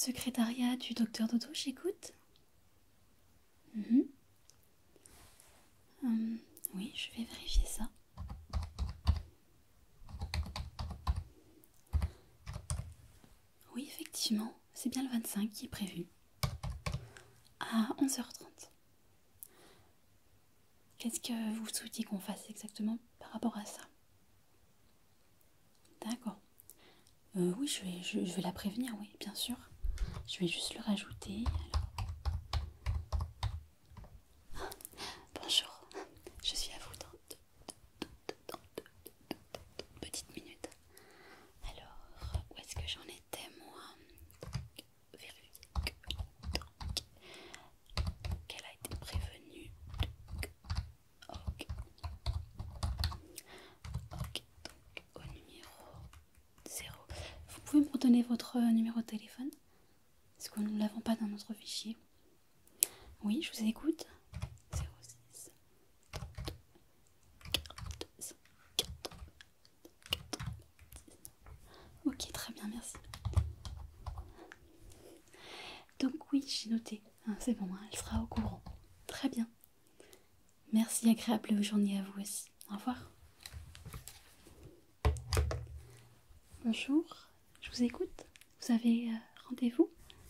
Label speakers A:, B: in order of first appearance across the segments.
A: Secrétariat du docteur Dodo, j'écoute. Mhm. Oui, je vais vérifier ça. Oui, effectivement, c'est bien le 25 qui est prévu. À 11h30. Qu'est-ce que vous souhaitiez qu'on fasse exactement par rapport à ça? D'accord. Oui, je vais la prévenir, oui, bien sûr. Je vais juste le rajouter. Alors. Bonjour, je suis à vous dans deux petites minutes. Alors, où est-ce que j'en étais, moi? Vérifier qu'elle a été prévenue. Ok. Ok, donc au numéro 0. Vous pouvez me redonner votre numéro de téléphone? Parce que nous ne l'avons pas dans notre fichier. Oui, je vous écoute. 06 42 4. Ok, très bien, merci. Donc oui, j'ai noté. Ah, c'est bon, hein, elle sera au courant. Très bien. Merci, agréable journée à vous aussi. Au revoir. Bonjour, je vous écoute. Vous avez rendez-vous?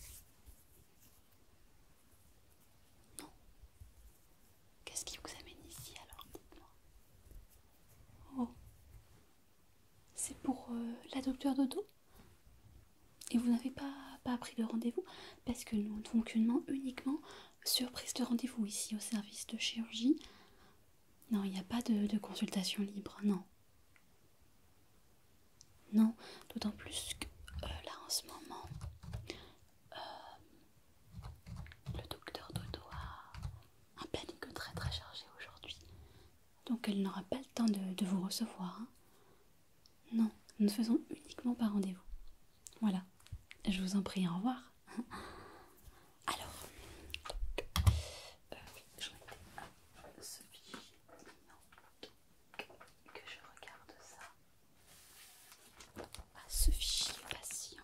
A: Non. Qu'est-ce qui vous amène ici alors? Dites-moi. Oh, c'est pour la docteur Dodo? Et vous n'avez pas pris de rendez-vous? Parce que nous fonctionnons uniquement sur prise de rendez-vous ici au service de chirurgie. Non, il n'y a pas de consultation libre, non. Non, d'autant plus que là en ce moment, le docteur Dodo a un planning très très chargé aujourd'hui. Donc elle n'aura pas le temps de vous recevoir. Hein. Non, nous ne faisons uniquement par rendez-vous. Voilà, je vous en prie, au revoir. Alors, je vais ce fichier, que je regarde ça. Ah, ce fichier patient.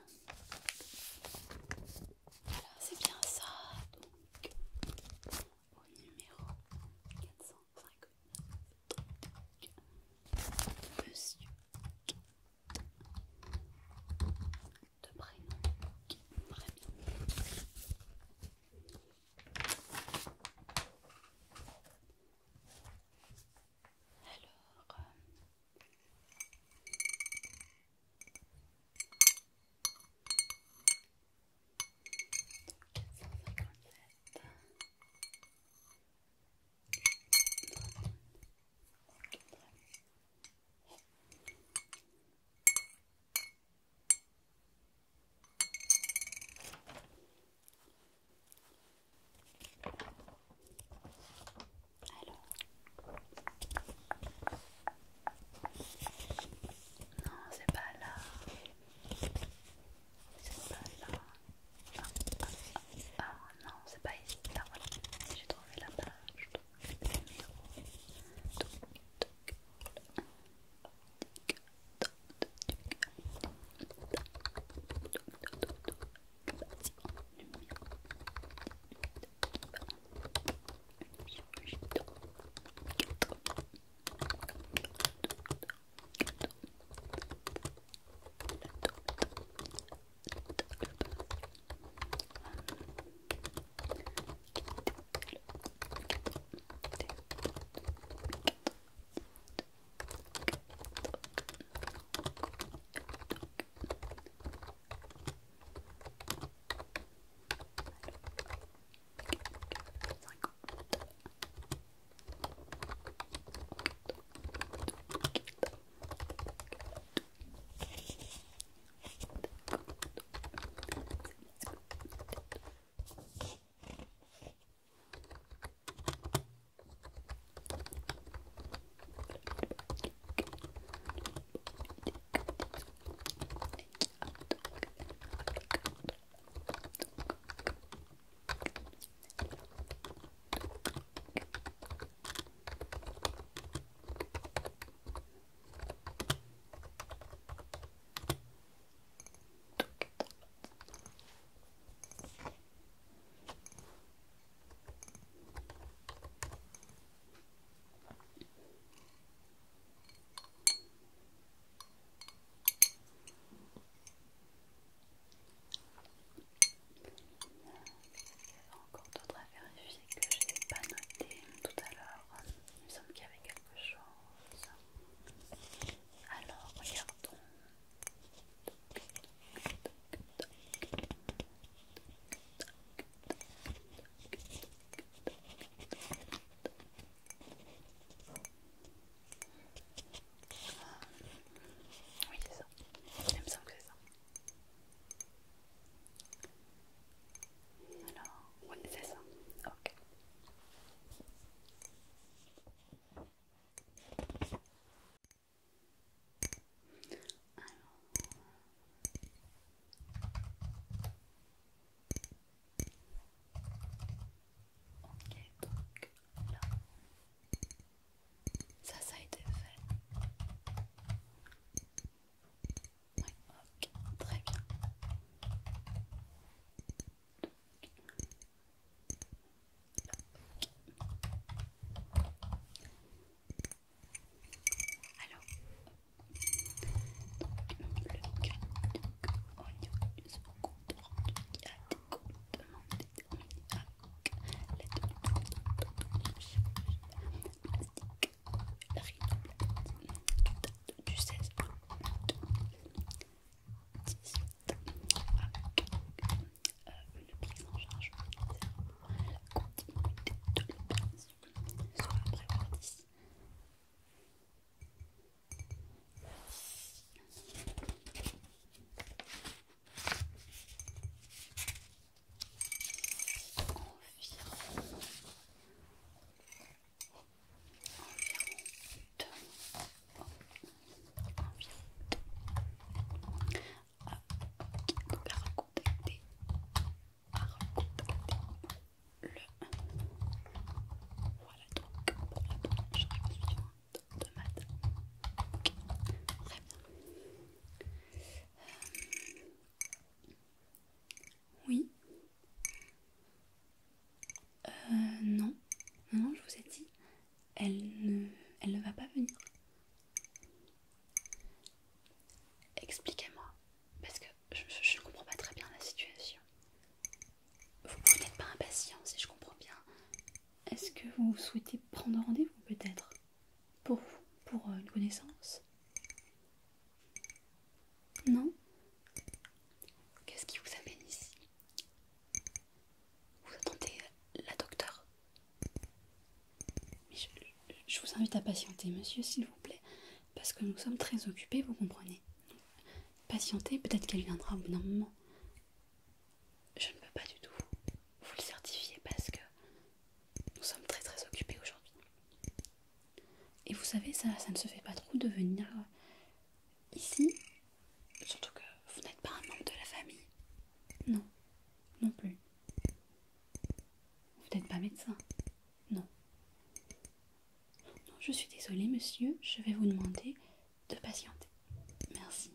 A: Voilà, c'est bien ça. Donc, au numéro 459, monsieur de prénom. Très bien. expliquez-moi, parce que je ne comprends pas très bien la situation. Vous n'êtes pas impatient, si je comprends bien. Est-ce que vous souhaitez prendre rendez-vous peut-être pour une connaissance? Non? Qu'est-ce qui vous amène ici? Vous attendez la docteure? Mais je vous invite à patienter, monsieur, s'il vous plaît, parce que nous sommes très occupés, vous comprenez. Patientez, peut-être qu'elle viendra au bout d'un moment. Je ne peux pas du tout vous le certifier parce que nous sommes très très occupés aujourd'hui. Et vous savez, ça ne se fait pas trop de venir ici, surtout que vous n'êtes pas un membre de la famille. Non, non plus. Vous n'êtes pas médecin. Non. Non, je suis désolée, monsieur, je vais vous demander de patienter. Merci.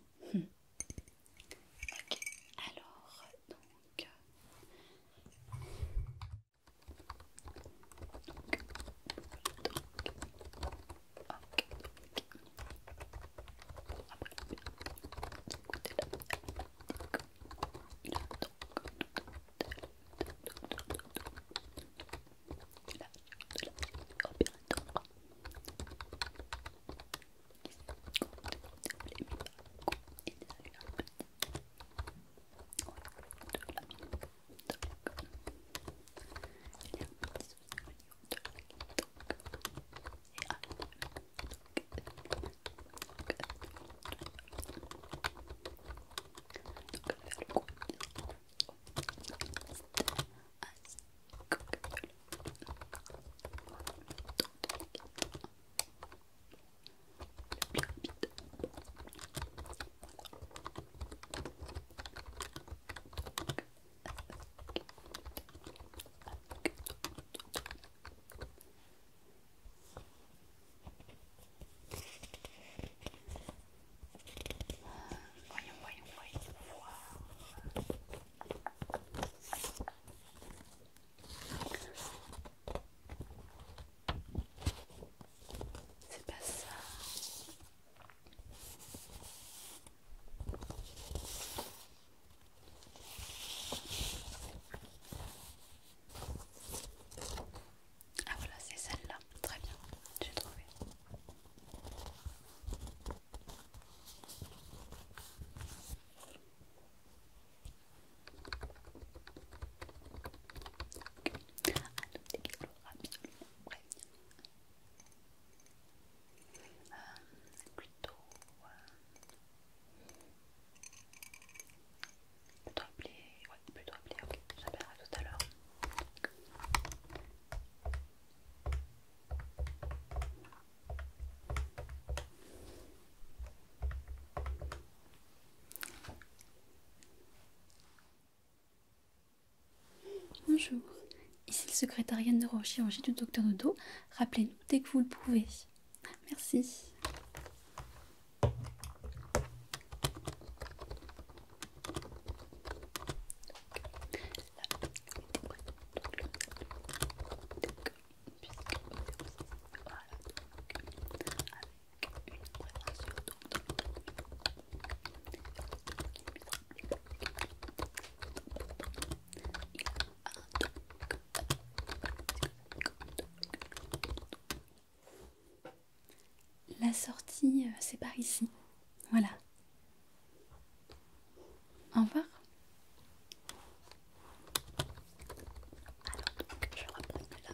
A: Ok, alors, donc... Voyons voir. C'est pas ça. Ah voilà, c'est celle-là. Très bien, j'ai trouvé. Plutôt, plutôt appeler, ouais, plutôt appeler, ok, j'appellerai tout à l'heure. Bonjour, ici le secrétariat de neurochirurgie du docteur Dodo. Rappelez-nous dès que vous le pouvez. Merci. La sortie, c'est par ici. Voilà. Au revoir. Alors donc, je reprends là.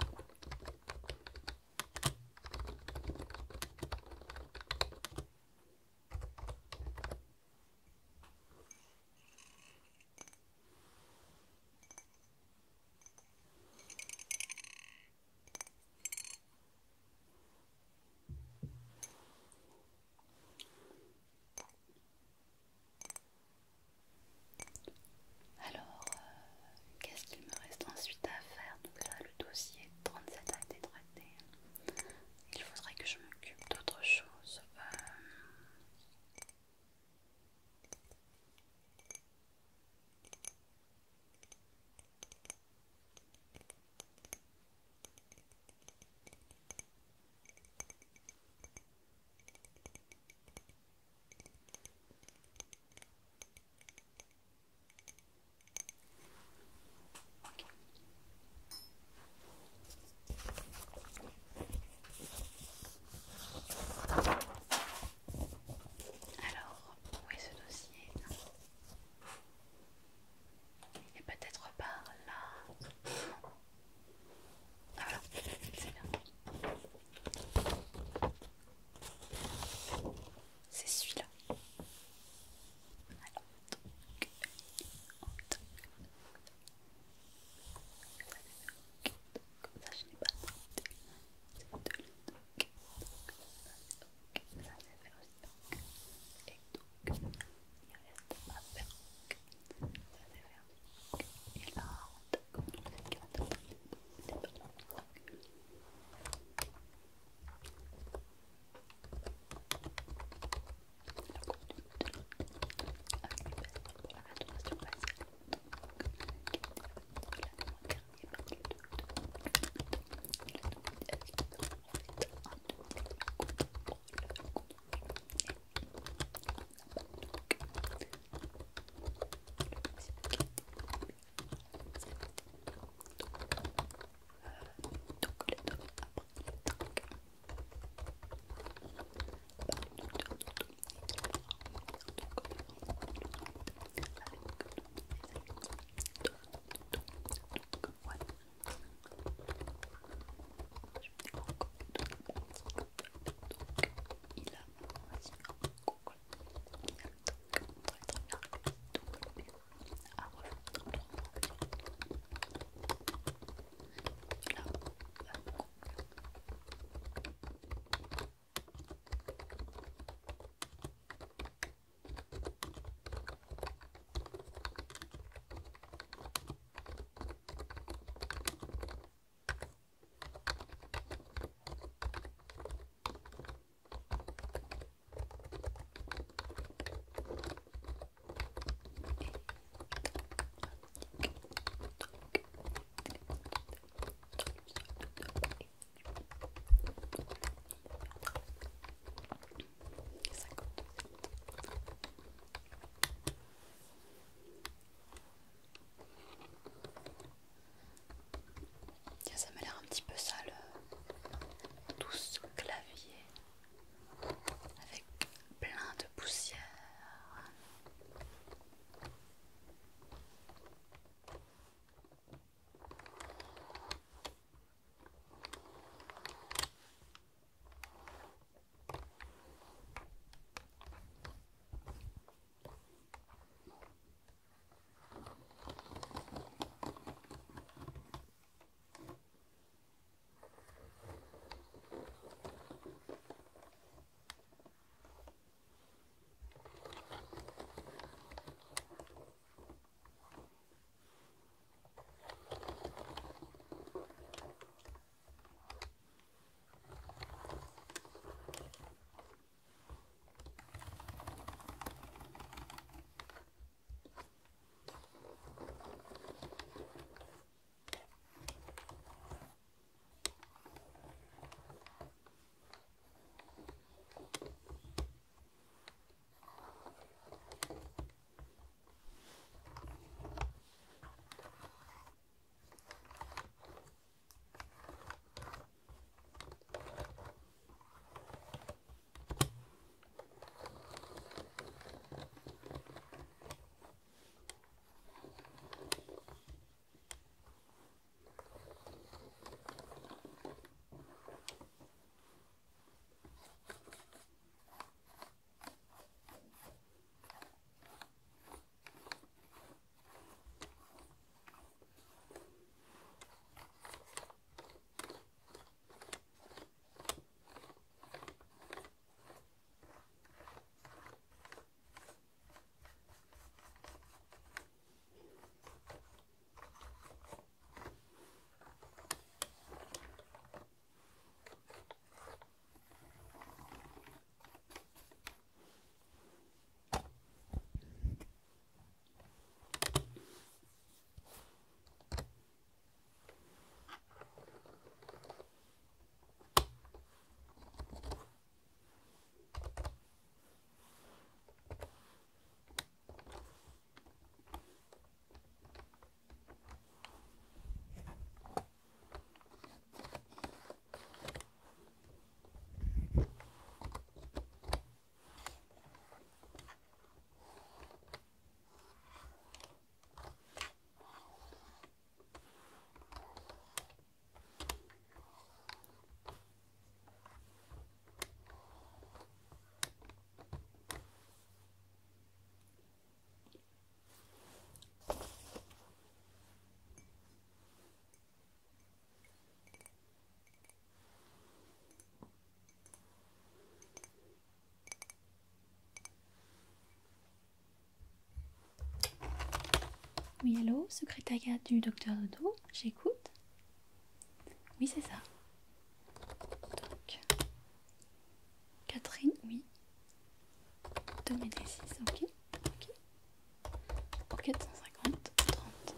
A: Oui, allô, secrétariat du docteur Dodo, j'écoute. Oui, c'est ça. Donc, Catherine, oui. Doménésis, ok. Ok. Pour 450, 30.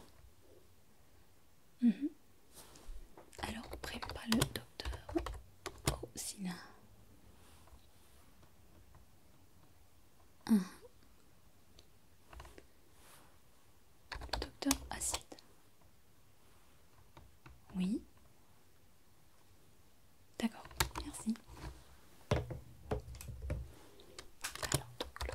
A: Alors, prévu par le docteur Osina. Docteur Acide. Oui. D'accord, merci. Alors,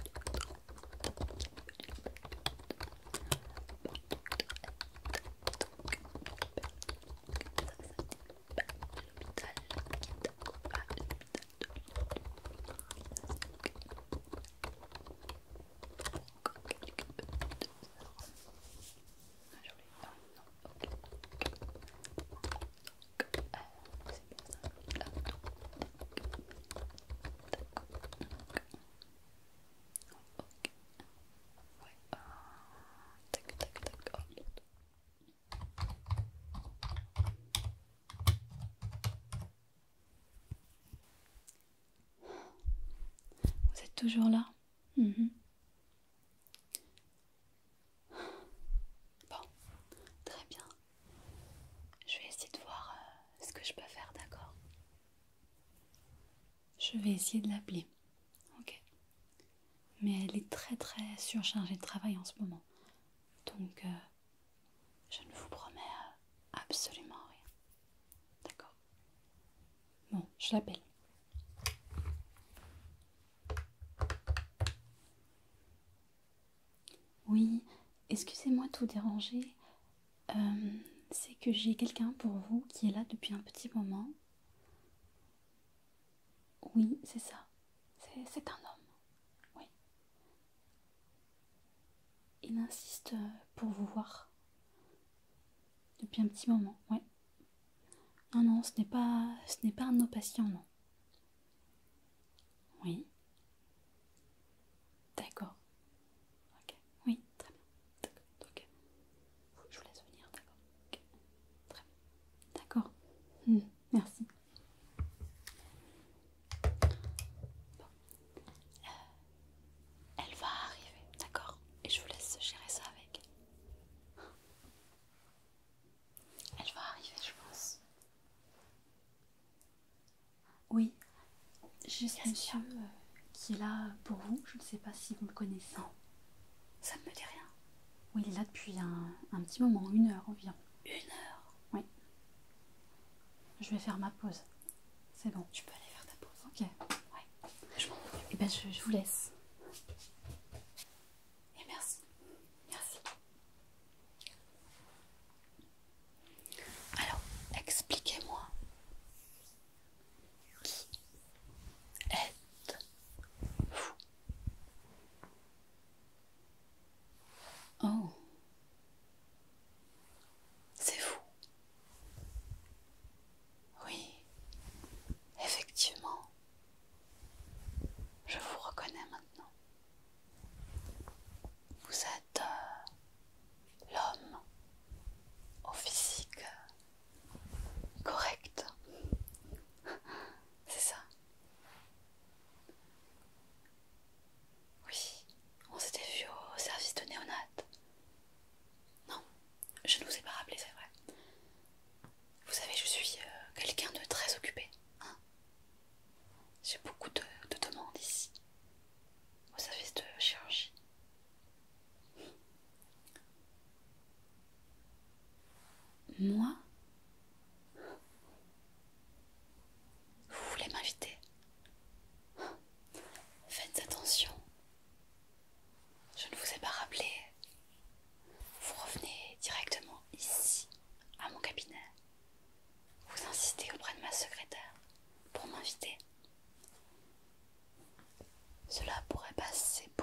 A: vous êtes toujours là? Bon, très bien. Je vais essayer de voir ce que je peux faire, d'accord? Je vais essayer de l'appeler, ok? Mais elle est très surchargée de travail en ce moment. Donc, je ne vous promets absolument rien. D'accord? Bon, je l'appelle. Oui, excusez-moi de vous déranger. C'est que j'ai quelqu'un pour vous qui est là depuis un petit moment. Oui, c'est ça. C'est un homme. Oui. Il insiste pour vous voir. Depuis un petit moment, ouais. Non, non, ce n'est pas un de nos patients, non. Oui. D'accord. Ok. Oui, très bien. D'accord. Ok. Je vous laisse venir, d'accord. Ok. Très bien. D'accord. Merci. Bon. Elle va arriver, d'accord. Et je vous laisse gérer ça avec. Elle va arriver, je pense. Oui. J'ai ce monsieur qui est là pour vous. Je ne sais pas si vous le connaissez. Non. Ça ne me dit rien. Oui, il est là depuis un petit moment, 1 heure environ. 1 heure? Oui. Je vais faire ma pause. C'est bon. Tu peux aller faire ta pause. Ok. Ouais. Je m'en occupe. Eh ben, je vous laisse. Et merci. Merci. Alors, expliquez-moi. Qui êtes-vous? Oh. C'est vous. Oui. Effectivement. Je vous reconnais maintenant. Vous êtes l'homme au physique correct. C'est ça. Oui, on s'était vu au service de néonat. Non, je ne vous ai pas rappelé, c'est vrai. Vous savez, je suis quelqu'un de très occupé. Hein. J'ai beaucoup de demandes ici, au service de chirurgie. Moi? Vous voulez m'inviter? Faites attention. Je ne vous ai pas rappelé. Vous revenez directement ici, à mon cabinet. Vous insistez auprès de ma secrétaire pour m'inviter. Cela pourrait passer